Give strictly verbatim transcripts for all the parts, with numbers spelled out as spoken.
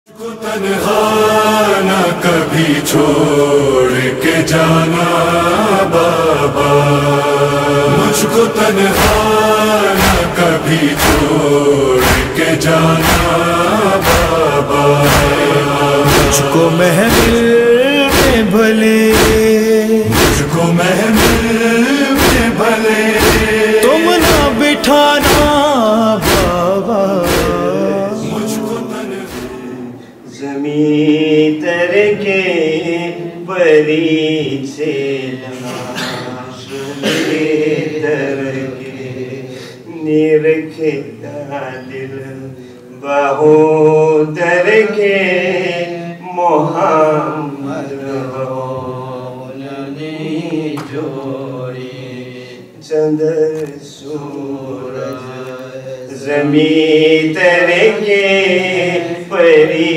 کو تنہا نہ کبھی چھوڑ کے جانا بابا، مجھ کو تنہا نہ کبھی چھوڑ کے جانا بابا، مجھ کو محفل میں بھلے مجھ کو محفل میں بھلے تم نہ بٹھانا بابا، زمین تر کے پری سے لاش تر کے نرکھتا دل بہو در کے محمد نے جوڑی چندر سورج زمین تر کے پری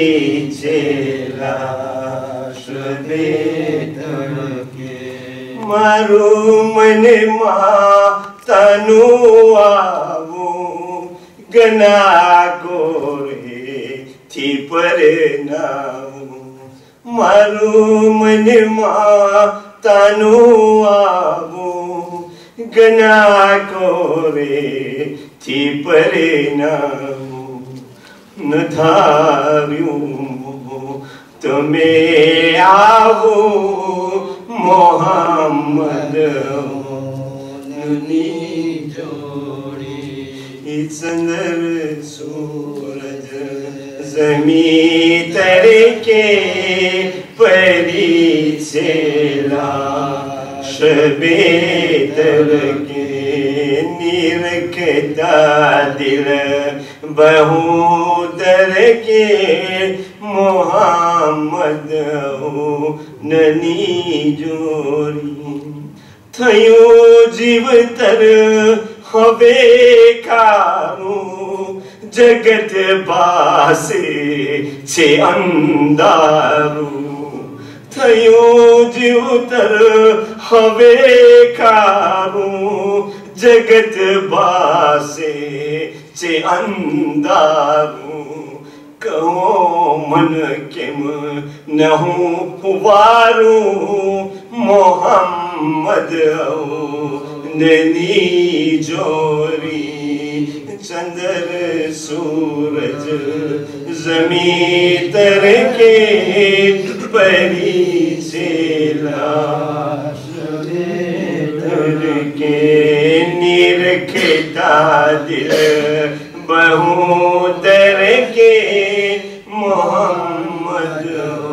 لاش بے تڑکے مارو من ماں تنو آو گنا گورے تھی پر ناؤ، مارو من ماں تنو آو گنا گورے تھی پر ناؤ، ندھاریوں تمہیں آو محمد ننی جوڑی چندر سورج زمین تر کے پری سے لاش بے تر کے نرکھتا دل بہو در کے محمد ننی جوڑی تھیو جیو تر ہوے کارو جگت باسے چھے اندارو، تھیو جیو تر ہوے کارو جگت باسے چھے اندارو، کہو من کم نہو پوارو محمد ننی جوڑی چندر سورج زمین تر کے پری سے لاش تر کے نرکھتا دل بہو در کے محمد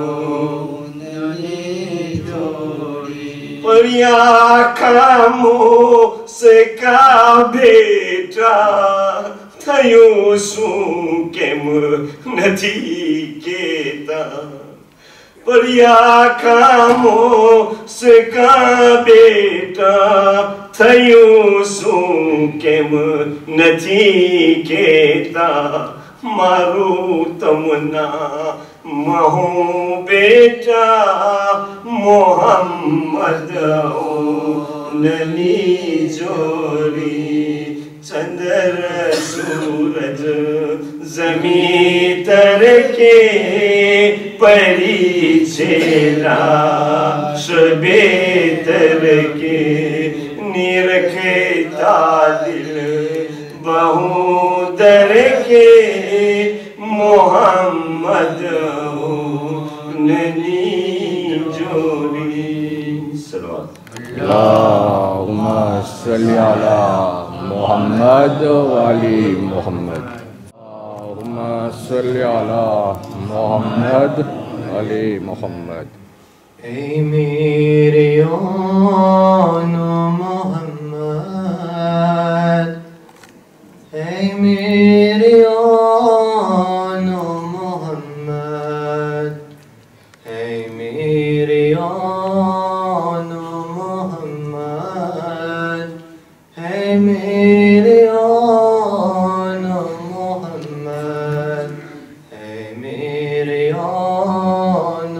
ننی جوڑی پریا کامو سے کا بیٹا تھیو سوں کے ندی کیتا، پریا کامو سے کا بیٹا تھیو سوں کے ندی کیتا، مارو تمنا مہو بیٹا محمد ننی جوڑی چندر سورج زمین تر کے پری سے لاش بے تر کے نرکھتا دل بہو در کے محمد ننی جوڑی صلوات اللہم صلی علی محمد وعلی محمد، اللہم صلی علی محمد علی محمد۔ اے میرے آن محمد، اے میرے آن محمد، اے میرے آن محمد، اے میرے آن محمد، اے میرے آن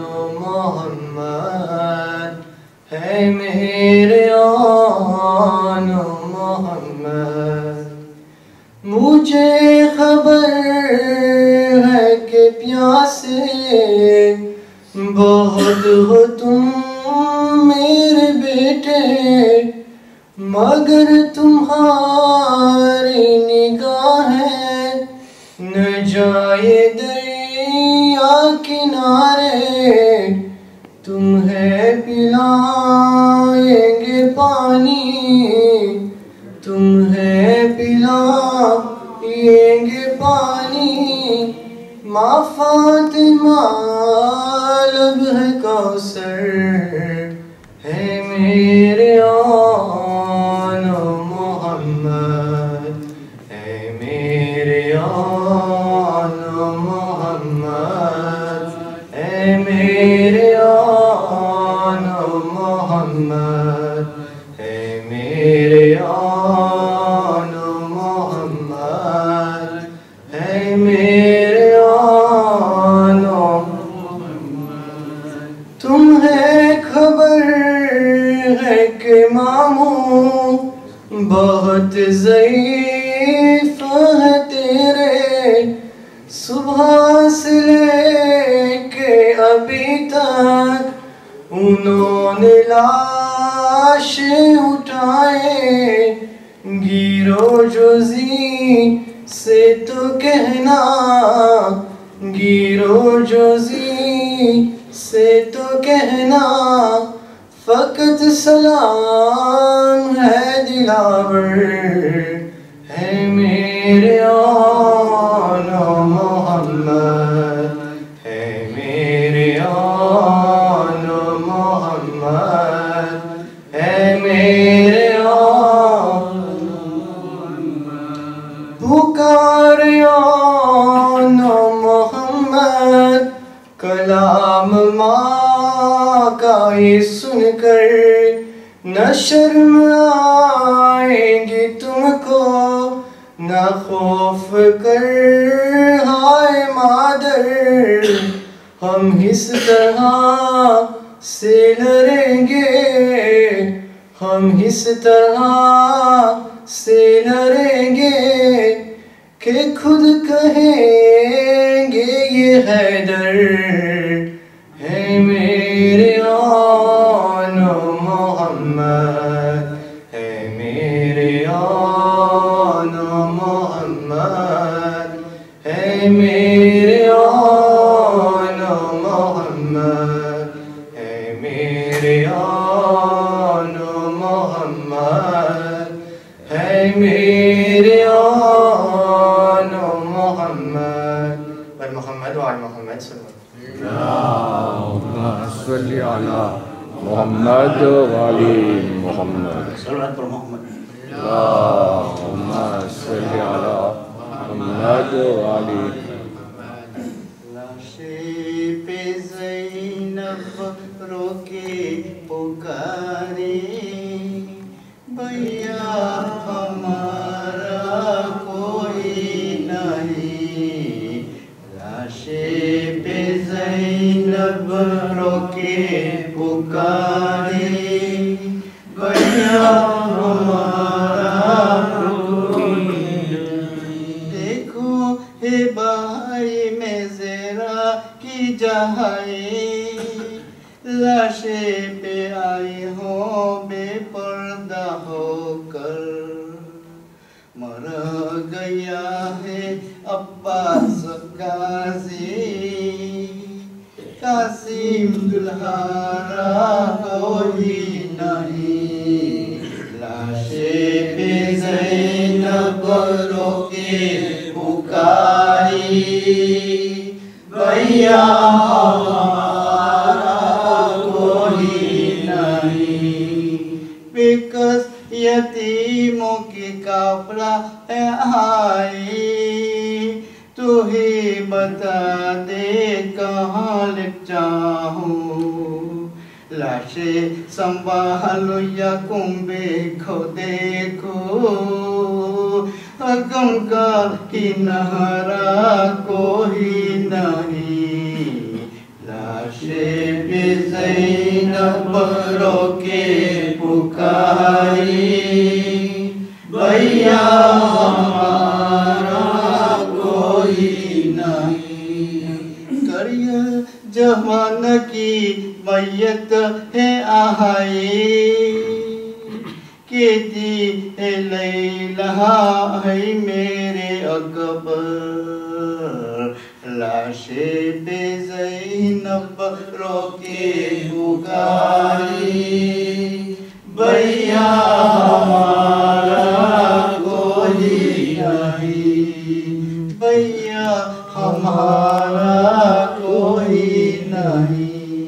محمد، اے میرے آن محمد، مجھے خبر ہے کہ پیاسے سے بہت ہو تم میرے بیٹے، مگر تمہاری نگاہیں نہ جائے دریا کنارے، تمہیں پلائیں گے پانی، تمہیں پلائیں گے پانی، ماں فاطمہ لب ہے کوثر، ہے میرے آن محمد، ہے میرے آن محمد، ہے میرے آن محمد، ہے میرے آن محمد، ہے میرے آن محمد۔ تمہیں خبر ہے کہ ماموں بہت ضعیف ہے تیرے، صبح سے لے کے ابھی تک انہوں نے لاشیں اٹھائے، گیرو جوزی سے تو کہنا، گیرو جوزی سے تو کہنا، فقط سلام ہے دلاور، ہے میرے آن محمد، ہے میرے آن محمد، ہے میرے آن محمد۔ پکار آن محمد، کلام ماں کا یہ سن کر نہ شرم آئیں گی تم کو، نہ خوف کر ہائے مادر، ہم اس طرح سے لڑیں گے، ہم اس طرح سے لڑیں گے کہ خود کہیں گے یہ حیدر، ہے میرے آن محمد، ہے میرے آن محمد، ہے میرے آن محمد، ہے میرے آن محمد، ہے میرے آن محمد، اور محمد وعلی محمد صلی اللہ علیہ وسلم۔ اللہم صلی علی محمد وعلی محمد، صلوات پر محمد۔ اللہم صلی علی محمد وعلی لاشیں پہ زینب رو کے پکارے، بھیا ہمارا کوئی نہیں، لاشیں پہ زینب رو کے پکارے، بھیا ہمارا کوئی نہیں۔ دیکھو ہے بھائی میں زیرا کی جہائی، لاشیں پہ آئی ہوں بے پردہ ہو کر، مر گیا ہے عباس غازی، قاسم دلہارا کوئی نہیں، لاشیں پہ زینب رو کے پکاری، بھیا ہمارا کوئی نہیں، بکس یتیموں کی کافلا ہے آئی، تو ہی بتا دے کہاں لکھ جاؤں، لاشیں سنبھالو یا کنبے کو دیکھو، غم کا کنارہ کوئی نہیں، لاشیں پہ زینب رو کے پکاری، بھیا ہمارا کوئی نہیں، کریا जवान की मैयत है आहाई के दी है लैला है मेरे अकबर लाशे पे ज़ैनब रोके पुकारी भैया हमारा कोई नहीं भैया हमारा कोई नहीं।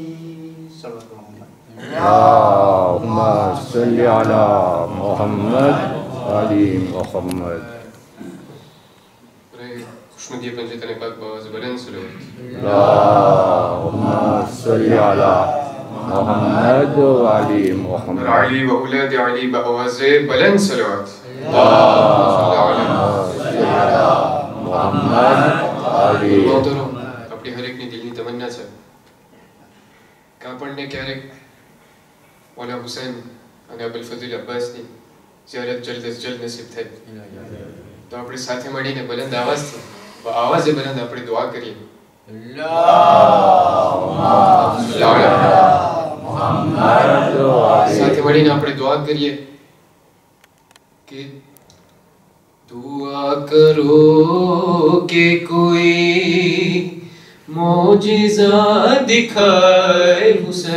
Allahumma salli ala Muhammad Ali Muhammad. खुशनुदी पंजतन पाक बाज़ बुलंद सलवात। Allahumma salli ala Muhammad Ali Muhammad. Ali व औलाद अली बआवाज़ बुलंद सलवात। Allahumma salli ala Muhammad Ali. મોહતરમ આપણી હર એકની દિલની તમન્ના છે કે આપણને ક્યારેક મૌલા હુસૈન અને અબુલ ફઝલ અબ્બાસની ઝિયારત જલ્દ અઝ જલ્દ નસીબ થાય તો આપણે સાથે મળીને બુલંદ આવાજથી આવાજે બુલંદ આપણે દુઆ કરીએ સાથે મળીને આપણે દુઆ કરીએ કે दुआ करो कि कोई मौजिज़ा दिखाए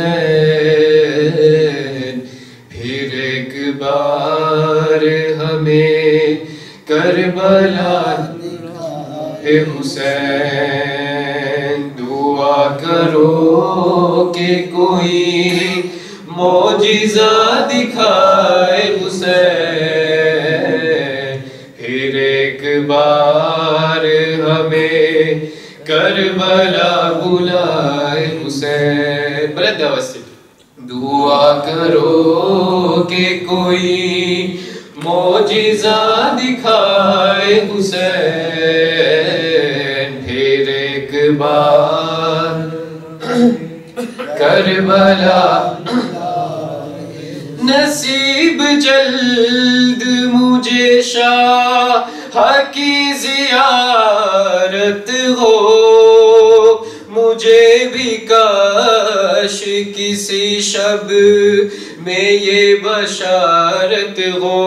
हुसैन फिर एक बार हमें करबला दिखाए हुसैन दुआ करो कि कोई मौजिज़ा दिखाए हुसैन फिर एक बार हमें करबला बुलाए हुसैन बुलंद आवाज़ से दुआ करो कि कोई मौजिज़ा दिखाए हुसैन फिर एक बार करबला नसीब जल्द मुझे शाह की ज़ियारत हो मुझे भी काश किसी शब में ये बशारत हो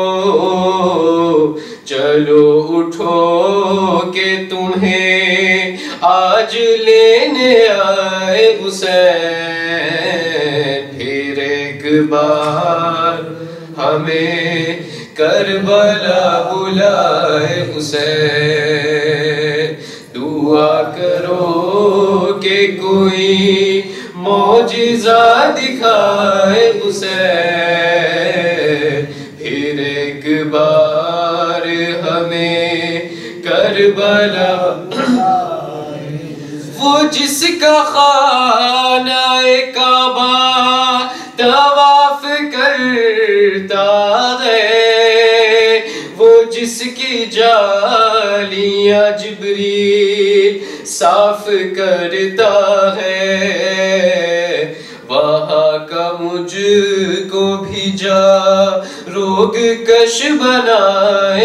चलो उठो के तुम्हें आज लेने आए हुसैन फिर एक बार हमें करबला बुलाए हुसैन दुआ करो कि कोई मौजिज़ा दिखाए हुसैन फिर एक बार हमें करबला वो जिसका खाना-ए काबा तवाफ करता है वो जिसकी जालियां जिब्रील साफ करता है वहाँ का मुझको भी जा रोग कश बनाए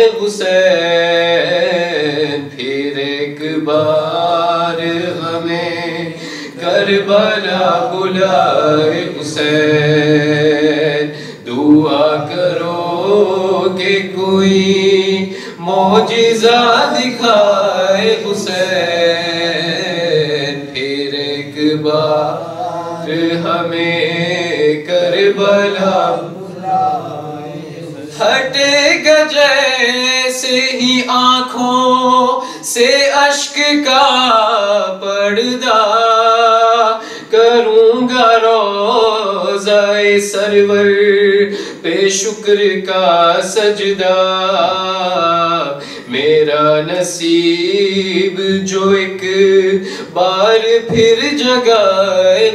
हुसैन फिर एक बार हमें करबला बुलाए हुसैन दुआ करो कि कोई मौजिज़ा दिखाए हुसैन फिर एक बार हमें करबला हटेगा जैसे ही आँखों से अश्क का पर्दा करूँगा रोज़ाए सरवर पे शुक्र का सजदा मेरा नसीब जो एक बार फिर जगाए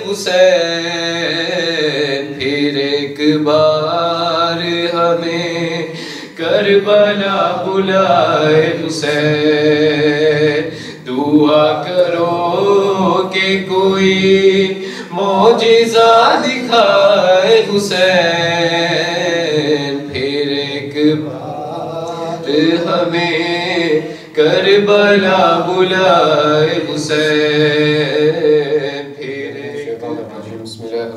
हुसैन फिर एक बार हमें करबला बुलाए हुसैन दुआ करो कि कोई मौजिज़ा दिखाए हुसैन फिर एक बार हमें करबला बुलाए हुसैन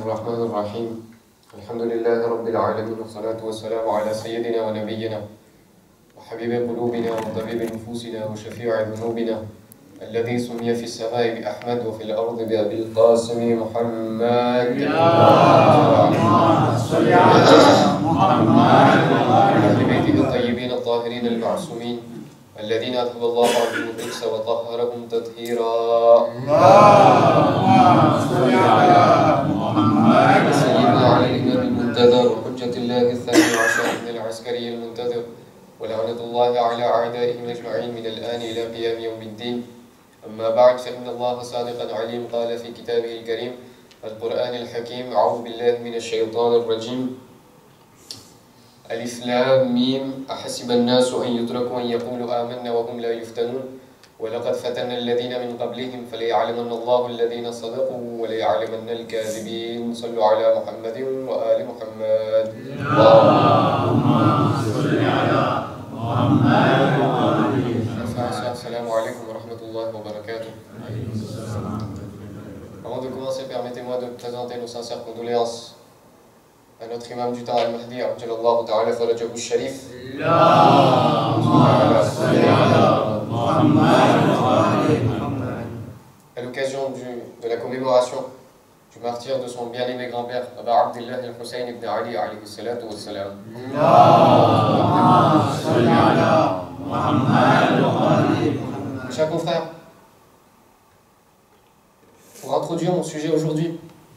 الرحمن الرحيم الحمد لله رب العالمين والصلاة والسلام على سيدنا ونبينا وحبيب قلوبنا وطبيب نفوسنا وشفيع ذنوبنا الذي سمي في السماء بأحمد وفي الأرض بأبي القاسم محمد اللهم صل على محمد وأهل بيته الطيبين الطاهرين المعصومين الذين أذهب الله عنهم الرجس وطهرهم تطهيرا. اللهم صل على محمد سيدنا علي الإمام المنتظر وحجة الله الثاني عشر من العسكري المنتظر ولعنة الله على أعدائهم أجمعين من الآن إلى قيام يوم الدين. أما بعد فإن الله صادقا عليم قال في كتابه الكريم القرآن الحكيم أعوذ بالله من الشيطان الرجيم ألف لام ميم أحسب الناس أن يتركوا أن يقولوا آمنا وهم لا يفتنون ولقد فتنا الذين من قبلهم فليعلمن الله الذين صدقوا وليعلمن الكاذبين. صلوا على محمد وآل محمد. اللهم صل على محمد Assalamu alaikum wa rahmatullahi wa barakatuh. Avant de commencer, permettez-moi de présenter nos sincères condoléances à notre imam du temps al-Mahdi, Abdullah Ta'ala Farajahu Sharif. À l'occasion de la commémoration du martyre de son bien-aimé grand-père, Aba Abdullah al-Hussein ibn Ali alayhi salatu wa salam. Chers confrères, pour introduire mon sujet aujourd'hui,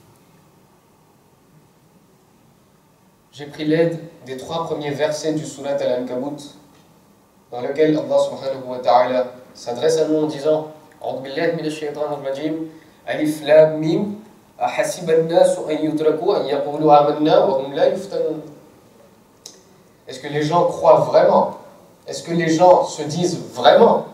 j'ai pris l'aide des trois premiers versets du Surat Al-Ankabut, dans lequel Allah subhanahu wa ta'ala s'adresse à nous en disant A'udhu billahi minash shaytanir rajim Alif lam mim Ahasiba an-nasu an yutraku an yaqulu amanna wa hum la yuftanun. Est-ce que les gens croient vraiment? Est-ce que les gens se disent vraiment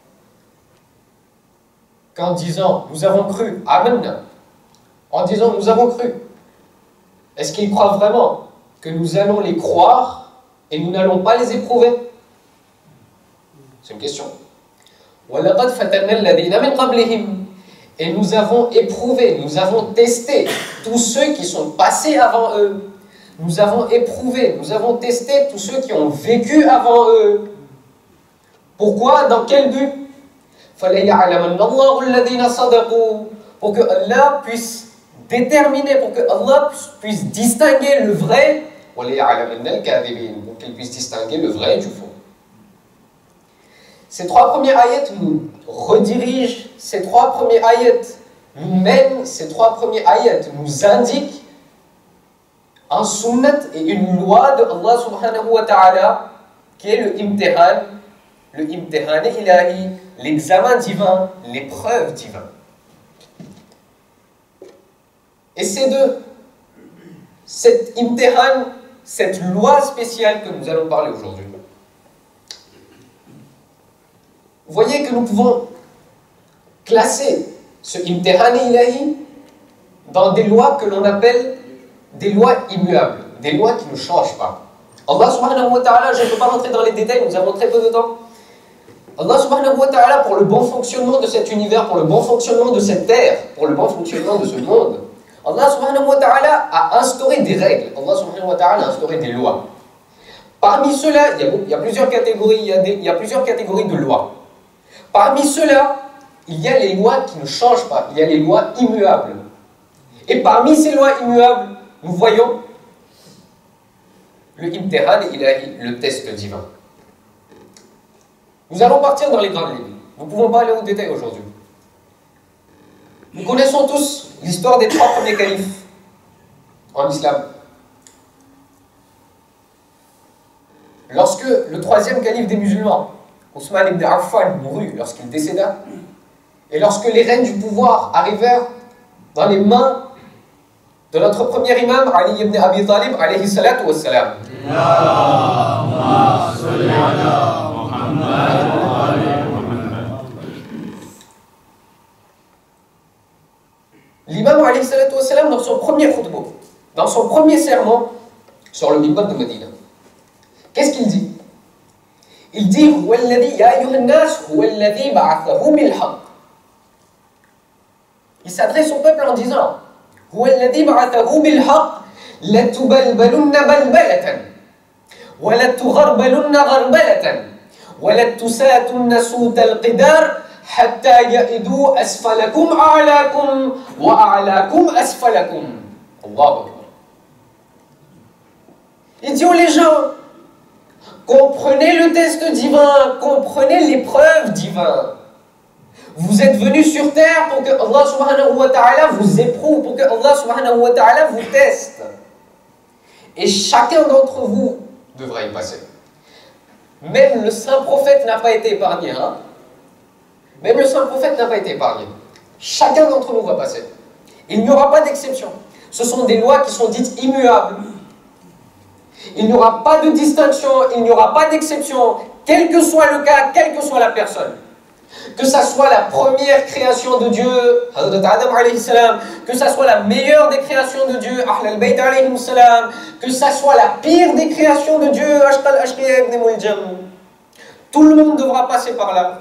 qu'en disant nous avons cru, amanna, en disant nous avons cru, est-ce qu'ils croient vraiment que nous allons les croire et nous n'allons pas les éprouver? C'est une question. وَلَقَدْ فَتَنَّا الَّذِينَ مِنْ قَبْلِهِمْ. Et nous avons éprouvé, nous avons testé tous ceux qui sont passés avant eux. Nous avons éprouvé, nous avons testé tous ceux qui ont vécu avant eux. Pourquoi? Dans quel but? فَلَيَعْلَمَنَّ اللَّهُ الَّذِينَ صَدَقُوا. Pour que Allah puisse déterminer, pour que Allah puisse distinguer le vrai, وَلَيَعْلَمَنَّ الْكَاذِبِينَ. Pour qu'il puisse distinguer le vrai du faux. Ces trois premiers ayats nous redirigent, ces trois premiers ayats nous mènent, ces trois premiers ayats nous indiquent un sunnat et une loi de Allah subhanahu wa ta'ala qui est le imtihan, le imtihan ilahi, l'examen divin, l'épreuve divine. Et ces deux, cet imtihan, cette loi spéciale que nous allons parler aujourd'hui, vous voyez que nous pouvons classer ce imtihan ilahi dans des lois que l'on appelle des lois immuables, des lois qui ne changent pas. Allah subhanahu wa ta'ala, je ne peux pas rentrer dans les détails, nous avons très peu de temps. Allah subhanahu wa ta'ala, pour le bon fonctionnement de cet univers, pour le bon fonctionnement de cette terre, pour le bon fonctionnement de ce monde, Allah subhanahu wa ta'ala a instauré des règles, Allah subhanahu wa ta'ala a instauré des lois. Parmi ceux-là, il y a, il y a plusieurs catégories, il y a, des, il y a plusieurs catégories de lois. Parmi ceux-là, il y a les lois qui ne changent pas, il y a les lois immuables. Et parmi ces lois immuables, nous voyons le imtihan ilahi, le test divin. Nous allons partir dans les grandes lignes. Nous ne pouvons pas aller au détail aujourd'hui. Nous connaissons tous l'histoire des trois premiers califes en islam. Lorsque le troisième calife des musulmans, Ousmane ibn Affan, mourut lorsqu'il décéda, et lorsque les rênes du pouvoir arrivèrent dans les mains de notre premier imam, Ali ibn Abi Talib, alayhi salatu wassalam. L'imam, alayhi salatu wassalam, dans son premier khutbah, dans son premier sermon sur le minbar de Médine, qu'est-ce qu'il dit? Il dit il s'adresse au peuple en disant هو الذي بعثه بالحق لتبلبلن بلبلة ولتغربلن غربلة ولتساتن سوت القدار حتى يئدوا أسفلكم أعلاكم وأعلاكم أسفلكم. Allahu Akbar. Il dit aux gens, comprenez le test divin, comprenez l'épreuve divine. Vous êtes venus sur terre pour que Allah subhanahu wa ta'ala vous éprouve, pour que Allah subhanahu wa ta'ala vous teste. Et chacun d'entre vous devra y passer. Même le saint prophète n'a pas été épargné. Hein? Même le saint prophète n'a pas été épargné. Chacun d'entre nous va passer. Il n'y aura pas d'exception. Ce sont des lois qui sont dites immuables. Il n'y aura pas de distinction, il n'y aura pas d'exception, quel que soit le cas, quelle que soit la personne. Que ça soit la première création de Dieu, Hazrat Adam alayhi salam, que ça soit la meilleure des créations de Dieu, Ahl al-Bayt alayhi salam, que ça soit la pire des créations de Dieu, Ashqal Ashqiya ibn Muljam. Tout le monde devra passer par là.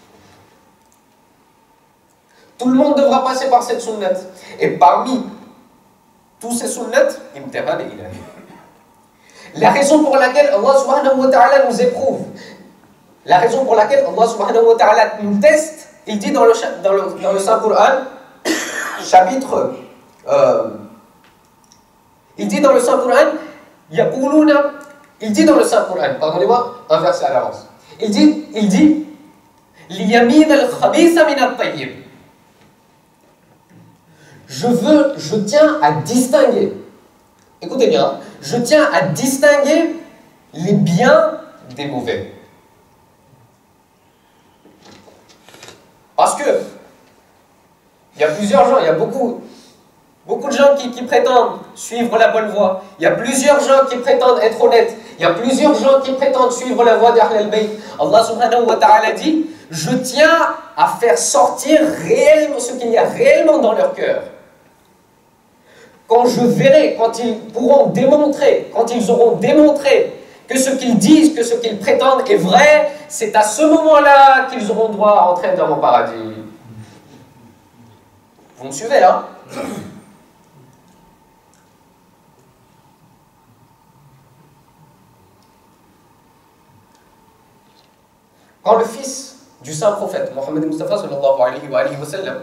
Tout le monde devra passer par cette sunnat. Et parmi tous ces sunnat, imtihan et ilahi. La raison pour laquelle Allah subhanahu wa ta'ala nous éprouve, la raison pour laquelle Allah subhanahu wa ta'ala nous teste, il dit dans le, dans le, dans le Saint-Coran, chapitre, euh, il dit dans le Saint-Coran, yaquluna, il dit dans le Saint-Coran, pardonnez-moi, un verset à l'avance, il dit, il dit, liyamin al-khabitha min al-tayyib. Je veux, je tiens à distinguer, écoutez bien, je tiens à distinguer les biens des mauvais. Parce que il y a plusieurs gens, il y a beaucoup, beaucoup de gens qui, qui prétendent suivre la bonne voie. Il y a plusieurs gens qui prétendent être honnêtes. Il y a plusieurs gens qui prétendent suivre la voie d'Ahl al-Bayt. Allah subhanahu wa ta'ala dit, je tiens à faire sortir réellement ce qu'il y a réellement dans leur cœur. Quand je verrai, quand ils pourront démontrer, quand ils auront démontré que ce qu'ils disent, que ce qu'ils prétendent est vrai, c'est à ce moment-là qu'ils auront droit à entrer dans mon paradis. Vous me suivez là? Quand le fils du saint prophète, Mohammed Mustafa sallallahu alayhi wa alayhi wa sallam,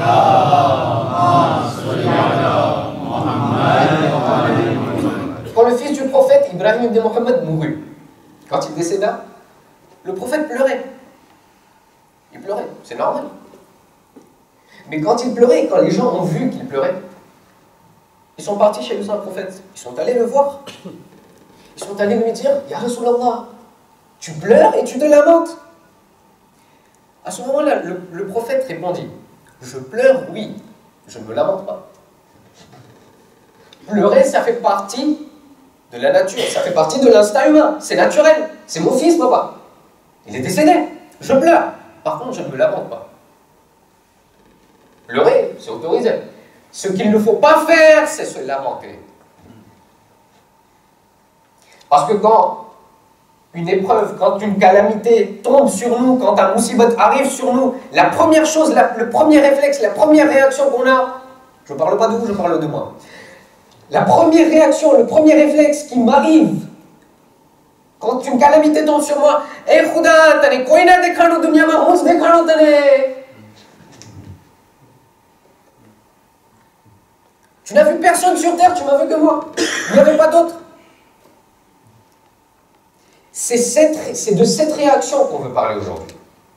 quand le fils du prophète Ibrahim ibn Muhammad mourut, quand il décéda, le prophète pleurait. Il pleurait, c'est normal. Mais quand il pleurait, quand les gens ont vu qu'il pleurait, ils sont partis chez le saint prophète. Ils sont allés le voir. Ils sont allés lui dire, Ya Rasulallah, tu pleures et tu te lamentes. À ce moment-là, le, le prophète répondit, je pleure, oui, je ne me lamente pas. Pleurer, ça fait partie de la nature, ça fait partie de l'instinct humain, c'est naturel, c'est mon fils, papa. Il est décédé, je pleure. Par contre, je ne me lamente pas. Pleurer, c'est autorisé. Ce qu'il ne faut pas faire, c'est se lamenter. Parce que quand une épreuve, quand une calamité tombe sur nous, quand un musibat arrive sur nous, la première chose, la, le premier réflexe, la première réaction qu'on a, je ne parle pas de vous, je parle de moi. La première réaction, le premier réflexe qui m'arrive, quand une calamité tombe sur moi, Eh Khuda, tane koi na dekhano dunya mein hons dekhano tane. Tu n'as vu personne sur terre, tu m'as vu que moi. Il n'y avait pas d'autre. C'est de cette réaction qu'on veut parler aujourd'hui.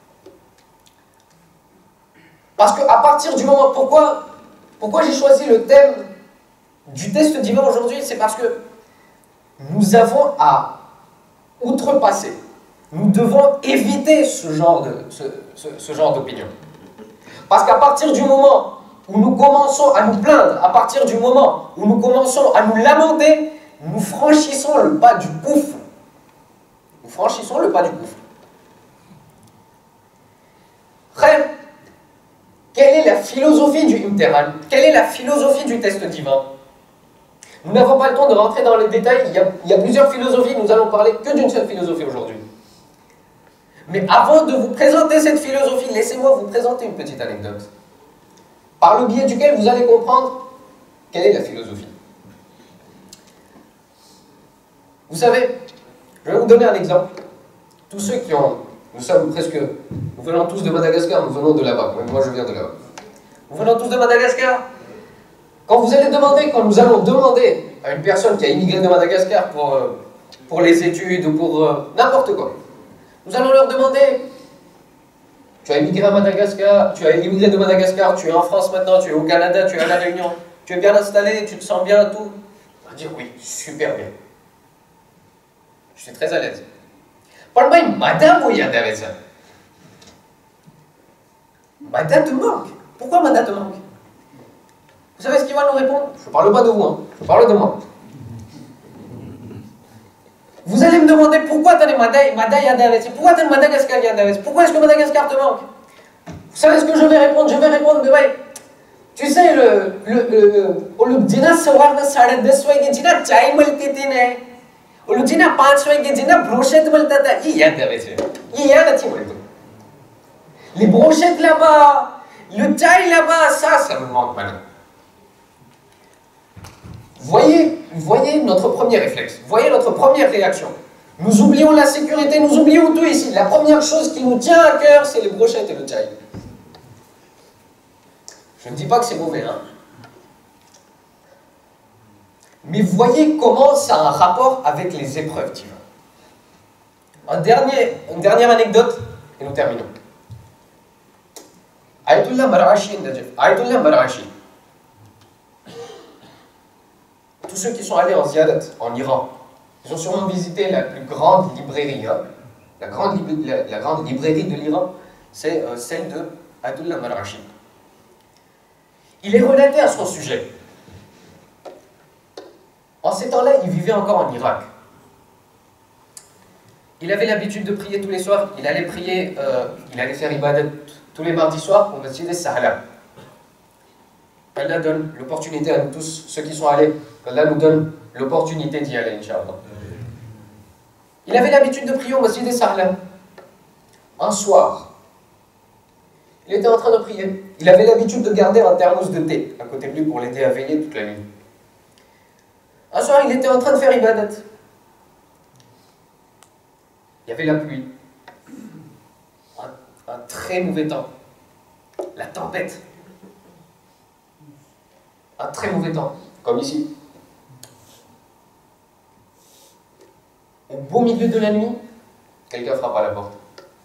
Parce qu'à partir du moment... Pourquoi, pourquoi j'ai choisi le thème du test divin aujourd'hui? C'est parce que nous avons à outrepasser. Nous devons éviter ce genre de, ce, ce, ce genre d'opinion. Parce qu'à partir du moment où nous commençons à nous plaindre, à partir du moment où nous commençons à nous lamenter, nous franchissons le pas du gouffre. Nous franchissons le pas du gouffre. Frère, quelle est la philosophie du imtihan? Quelle est la philosophie du test divin? Nous n'avons pas le temps de rentrer dans les détails, il y a, il y a plusieurs philosophies, nous allons parler que d'une seule philosophie aujourd'hui. Mais avant de vous présenter cette philosophie, laissez-moi vous présenter une petite anecdote, par le biais duquel vous allez comprendre Quelle est la philosophie? Vous savez, je vais vous donner un exemple. Tous ceux qui ont... Nous sommes presque... Nous venons tous de Madagascar, nous venons de là-bas. Même moi, je viens de là-bas. Nous venons tous de Madagascar. Quand vous allez demander, quand nous allons demander à une personne qui a immigré de Madagascar pour, euh, pour les études ou pour euh, n'importe quoi, nous allons leur demander: tu as immigré à Madagascar, tu as immigré de Madagascar, tu es en France maintenant, tu es au Canada, tu es à La Réunion, tu es bien installé, tu te sens bien, tout. On va dire oui, super bien. Je suis très à l'aise. Parle-moi, madame, où il y a des ça. Madame te manque. Pourquoi madame te manque? Vous savez ce qu'il va nous répondre? Je ne parle pas de vous, hein. Je parle de moi. Vous allez me demander pourquoi tu as des Madagascar, pourquoi tu as Madagascar, pourquoi est-ce que Madagascar te manque? Vous savez ce que je vais répondre? Je vais répondre, mais ouais, tu sais, le le dîner soir de साढ़े दस बजे जिना चाय मिलती थी ने, और le dîner पाँच बजे जिना brochette मिलता था, ये याद है वैसे, ये याद अच्छी मिलती। Les brochettes là-bas, le chai là-bas, ça, ça me manque maintenant. Voyez, voyez notre premier réflexe, voyez notre première réaction. Nous oublions la sécurité, nous oublions tout ici. La première chose qui nous tient à cœur, c'est les brochettes et le chai. Je ne dis pas que c'est mauvais, hein. Mais voyez comment ça a un rapport avec les épreuves divines. Un dernier, une dernière anecdote, et nous terminons. Ayatollah Marashi Najaf. Ayatollah Marashi. Tous ceux qui sont allés en ziyarat, en Iran, ils ont sûrement visité la plus grande librairie. Hein. La, grande lib la, la grande librairie de l'Iran, c'est euh, celle de Ayatollah Marashi. Il est relaté à son sujet. En ces temps-là, il vivait encore en Irak. Il avait l'habitude de prier tous les soirs. Il allait prier, euh, il allait faire ibadat tous les mardis soirs au masjid al-Sahla. Allah donne l'opportunité à nous tous, ceux qui sont allés, qu'Allah nous donne l'opportunité d'y aller, Inch'Allah. Il avait l'habitude de prier au masjid al-Sahla. Un soir, il était en train de prier. Il avait l'habitude de garder un thermos de thé à côté de lui pour l'aider à veiller toute la nuit. Un soir, il était en train de faire ibadat. Il y avait la pluie. Un, un très mauvais temps. La tempête. Un très mauvais temps, comme ici. Au beau milieu de la nuit, quelqu'un frappe à la porte.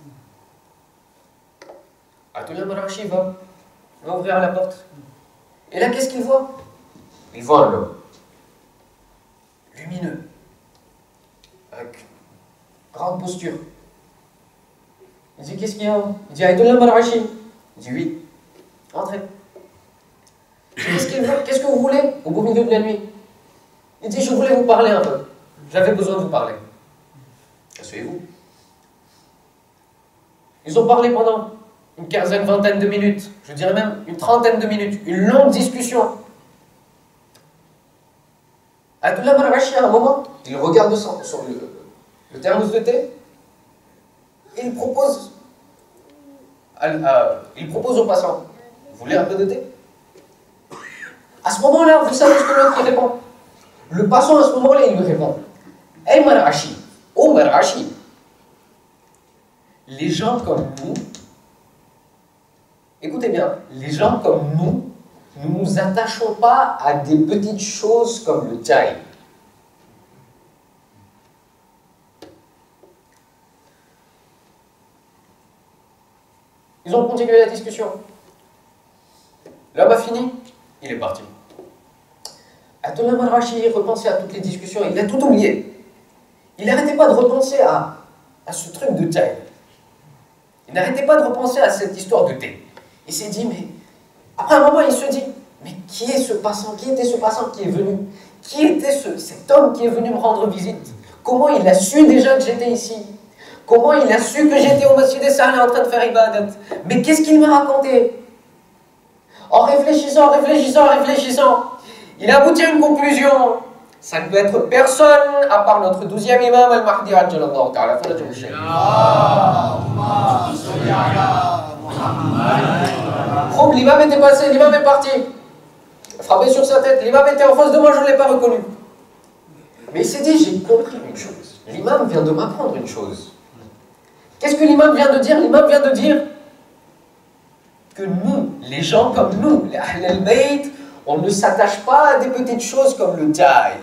Ayatollah Marashi va, va ouvrir la porte. Et là, qu'est-ce qu'il voit? Il voit un homme. Lumineux. Avec grande posture. Il dit: qu'est-ce qu'il y a? Il dit: Ayatollah Marashi. Il dit: oui. Entrez. Qu'est-ce qu'il veut? Qu'est-ce que vous voulez au beau milieu de la nuit? Il dit: je voulais vous parler un peu. J'avais besoin de vous parler. Asseyez-vous. Ils ont parlé pendant une quinzaine, vingtaine de minutes. Je dirais même une trentaine de minutes. Une longue discussion. Ayatollah Marashi, à un moment, il regarde son, son, le, le thermos de thé et il propose, à, à, il propose au passant: vous voulez un peu de thé? À ce moment-là, vous savez ce que l'autre répond? Le passant, à ce moment-là, il lui répond: hey Marashi, oh Marashi, les gens comme nous, écoutez bien, les gens comme nous, nous ne nous attachons pas à des petites choses comme le chai. Ils ont continué la discussion. L'homme a fini, il est parti. Ayatollah Marashi repensait à toutes les discussions, il a tout oublié. Il n'arrêtait pas de repenser à, à ce truc de chai. Il n'arrêtait pas de repenser à cette histoire de thé. Il s'est dit, mais... Après un moment, il se dit: mais qui est ce passant? Qui était ce passant qui est venu? Qui était ce, cet homme qui est venu me rendre visite? Comment il a su déjà que j'étais ici? Comment il a su que j'étais au masjid al-Sahla en train de faire ibadat? Mais qu'est-ce qu'il m'a raconté? En réfléchissant, en réfléchissant, en réfléchissant, il a abouti à une conclusion. Ça ne peut être personne à part notre douzième imam al-Mahdi al-Jallallah ta'ala. L'imam était passé, l'imam est parti. frappé sur sa tête. L'imam était en face de moi, je ne l'ai pas reconnu. Mais il s'est dit, j'ai compris une chose. L'imam vient de m'apprendre une chose. Qu'est-ce que l'imam vient de dire? L'imam vient de dire que nous, les gens comme nous, les Ahl al-Bayt, on ne s'attache pas à des petites choses comme le taille.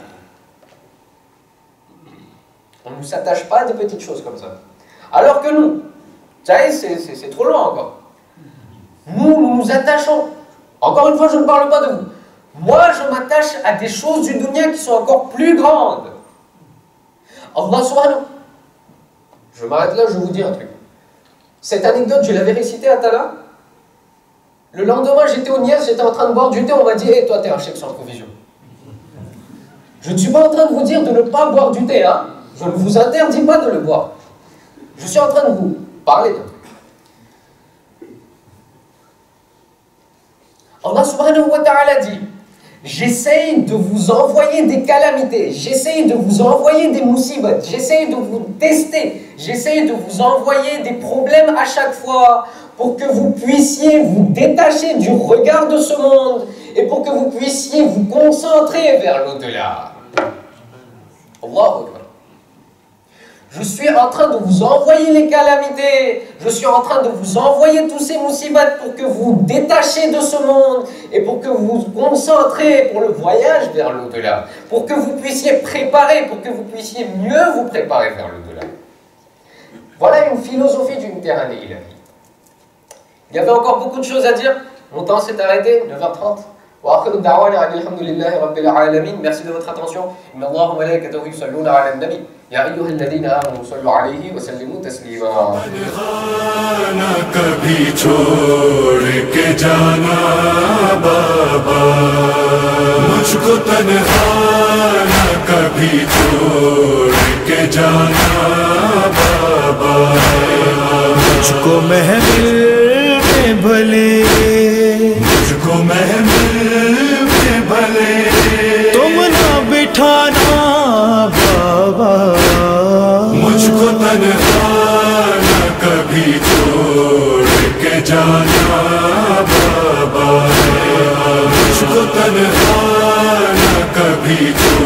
On ne s'attache pas à des petites choses comme ça. Alors que nous, taille, c'est trop loin encore. Nous, nous nous attachons. Encore une fois, je ne parle pas de vous. Moi, je m'attache à des choses du dunya qui sont encore plus grandes. Allah subhanahu. Je m'arrête là, je vais vous dire un truc. Cette anecdote, je l'avais récitée à Tala. Le lendemain, j'étais au Nias, j'étais en train de boire du thé, on m'a dit hey, « toi, t'es un chèque sans provision. » Je ne suis pas en train de vous dire de ne pas boire du thé, hein. Je ne vous interdis pas de le boire. Je suis en train de vous parler d'un truc. Allah subhanahu wa ta'ala dit « J'essaye de vous envoyer des calamités, j'essaye de vous envoyer des musibats, j'essaye de vous tester, j'essaye de vous envoyer des problèmes à chaque fois pour que vous puissiez vous détacher du regard de ce monde et pour que vous puissiez vous concentrer vers l'au-delà. » Allahu Akbar. Je suis en train de vous envoyer les calamités, je suis en train de vous envoyer tous ces musibats pour que vous détachiez de ce monde et pour que vous vous concentrez pour le voyage vers l'au-delà, pour que vous puissiez préparer, pour que vous puissiez mieux vous préparer vers l'au-delà. Voilà une philosophie d'une terre ilahi. Il y avait encore beaucoup de choses à dire, mon temps s'est arrêté, neuf heures trente. Merci de votre attention. Inna Allaha wa malaikatahu yusalluna ala an-nabi. Ya ayyuhalladhina amanu sallu alayhi wa sallimu taslima. ना कभी छोड़ के जाना बाबा, मुझको तन्हा ना कभी छोड़ के जाना बाबा, मुझको महफिल में भले, मुझको महफिल में भले तुम ना बिठाना बाबा, मुझको तन्हा ना कभी छोड़ के जाना बाबा, मुझको तन्हा ना कभी छोड़